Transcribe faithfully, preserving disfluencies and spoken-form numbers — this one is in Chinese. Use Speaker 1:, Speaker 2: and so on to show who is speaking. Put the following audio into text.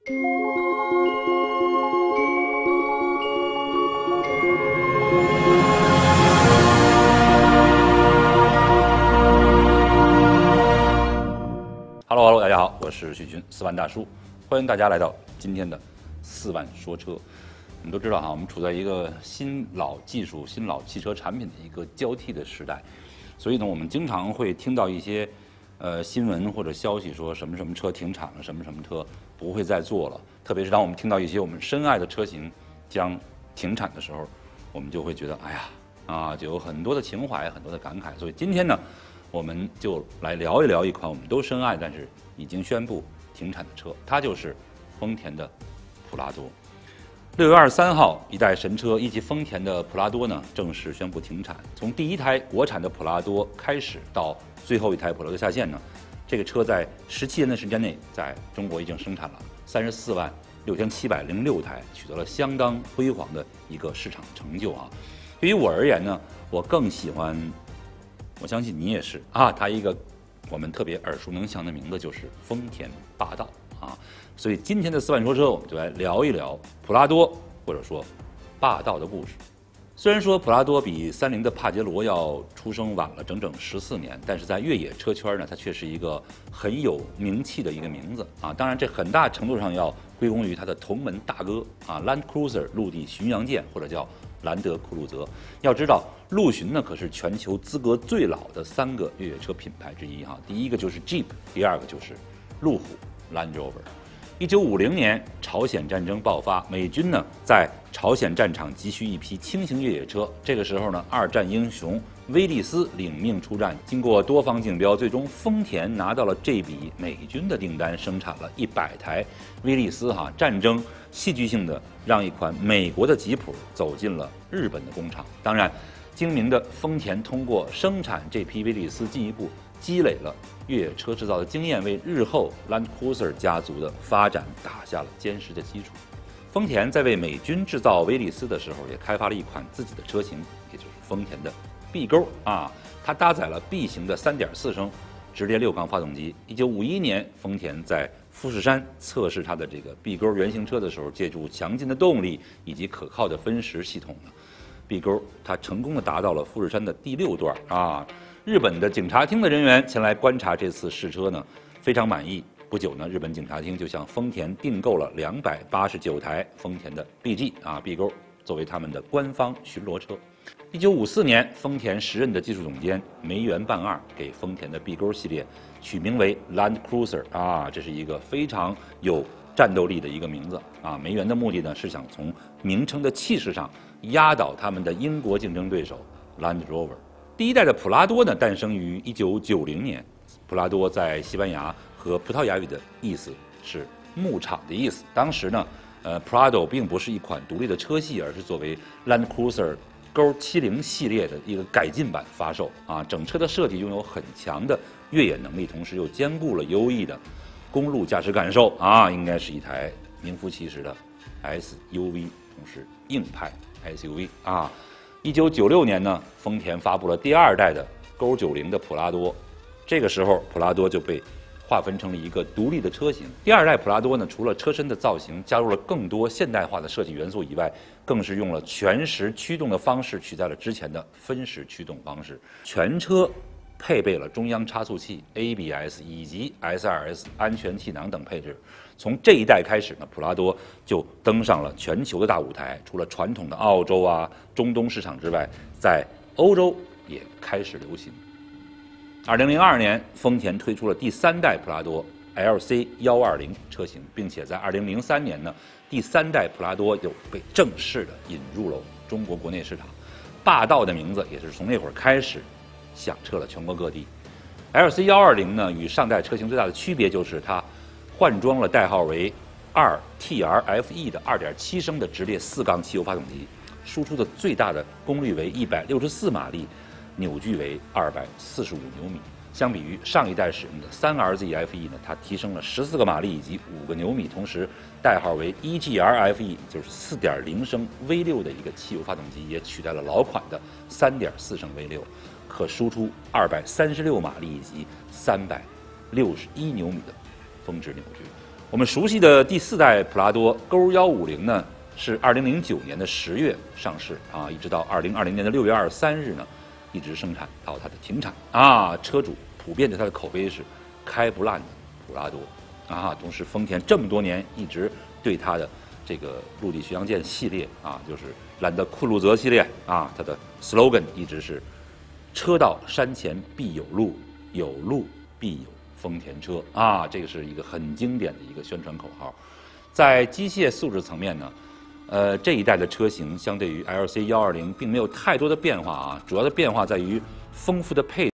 Speaker 1: Hello Hello， 大家好，我是许军，四万大叔，欢迎大家来到今天的四万说车。我们都知道哈，我们处在一个新老技术、新老汽车产品的一个交替的时代，所以呢，我们经常会听到一些呃新闻或者消息说什么什么车停产了，什么什么车不会再做了。特别是当我们听到一些我们深爱的车型将停产的时候，我们就会觉得哎呀啊，就有很多的情怀，很多的感慨。所以今天呢，我们就来聊一聊一款我们都深爱但是已经宣布停产的车，它就是丰田的普拉多。六月二十三号，一代神车以及丰田的普拉多呢正式宣布停产。从第一台国产的普拉多开始，到最后一台普拉多下线呢，这个车在十七年的时间内，在中国已经生产了三十四万六千七百零六台，取得了相当辉煌的一个市场成就啊。对于我而言呢，我更喜欢，我相信你也是啊，它一个我们特别耳熟能详的名字就是丰田霸道啊。所以今天的四万说车，我们就来聊一聊普拉多或者说霸道的故事。虽然说普拉多比三菱的帕杰罗要出生晚了整整十四年，但是在越野车圈呢，它却是一个很有名气的一个名字啊。当然，这很大程度上要归功于它的同门大哥啊 ，Land Cruiser 陆地巡洋舰或者叫兰德酷路泽。要知道，陆巡呢可是全球资格最老的三个越野车品牌之一哈。第一个就是 Jeep， 第二个就是路虎 Land Rover。一九五零年，朝鲜战争爆发，美军呢在朝鲜战场急需一批轻型越野车。这个时候呢，二战英雄威利斯领命出战，经过多方竞标，最终丰田拿到了这笔美军的订单，生产了一百台威利斯。哈，战争戏剧性的让一款美国的吉普走进了日本的工厂。当然，精明的丰田通过生产这批威利斯，进一步积累了越野车制造的经验，为日后 Land Cruiser 家族的发展打下了坚实的基础。丰田在为美军制造威利斯的时候，也开发了一款自己的车型，也就是丰田的 B 勾啊，它搭载了 B 型的 三点四 升直列六缸发动机。一九五一年，丰田在富士山测试它的这个 B 勾原型车的时候，借助强劲的动力以及可靠的分时系统呢 ，B 勾它成功的达到了富士山的第六段啊。日本的警察厅的人员前来观察这次试车呢，非常满意。不久呢，日本警察厅就向丰田订购了两百八十九台丰田的 B G 啊 B 勾，作为他们的官方巡逻车。一九五四年，丰田时任的技术总监梅原半二给丰田的 B 勾系列取名为 Land Cruiser 啊，这是一个非常有战斗力的一个名字啊。梅原的目的呢是想从名称的气势上压倒他们的英国竞争对手 Land Rover。第一代的普拉多呢，诞生于一九九零年。普拉多在西班牙和葡萄牙语的意思是牧场的意思。当时呢，呃 ，Prado 并不是一款独立的车系，而是作为 Land Cruiser 勾七零系列的一个改进版发售啊。整车的设计拥有很强的越野能力，同时又兼顾了优异的公路驾驶感受啊，应该是一台名副其实的 S U V， 同时硬派 S U V 啊。一九九六年呢，丰田发布了第二代的勾九零的普拉多，这个时候普拉多就被划分成了一个独立的车型。第二代普拉多呢，除了车身的造型加入了更多现代化的设计元素以外，更是用了全时驱动的方式取代了之前的分时驱动方式。全车配备了中央差速器、A B S 以及 S R S 安全气囊等配置。从这一代开始呢，普拉多就登上了全球的大舞台。除了传统的澳洲啊、中东市场之外，在欧洲也开始流行。二零零二年，丰田推出了第三代普拉多 L C 一二零车型，并且在二零零三年呢，第三代普拉多就被正式的引入了中国国内市场。霸道的名字也是从那会儿开始响彻了全国各地。L C 一二零呢，与上代车型最大的区别就是它换装了代号为 二 T R F E 的 二点七 升的直列四缸汽油发动机，输出的最大的功率为一百六十四马力，扭矩为二百四十五牛米。相比于上一代使用的 三 R Z F E 呢，它提升了十四个马力以及五个牛米，同时代号为 一 G R F E， 就是 四点零 升 V 六 的一个汽油发动机，也取代了老款的 三点四 升 V 六， 可输出二百三十六马力以及三百六十一牛米的峰值扭矩。 我们熟悉的第四代普拉多勾幺五零呢，是二零零九年的十月上市啊，一直到二零二零年的六月二十三日呢，一直生产到它的停产啊。车主普遍对它的口碑是开不烂的普拉多啊。同时，丰田这么多年一直对它的这个陆地巡洋舰系列啊，就是兰德酷路泽系列啊，它的 slogan 一直是车到山前必有路，有路必有丰田车啊，这个是一个很经典的一个宣传口号。在机械素质层面呢，呃，这一代的车型相对于 L C 幺二零并没有太多的变化啊，主要的变化在于丰富的配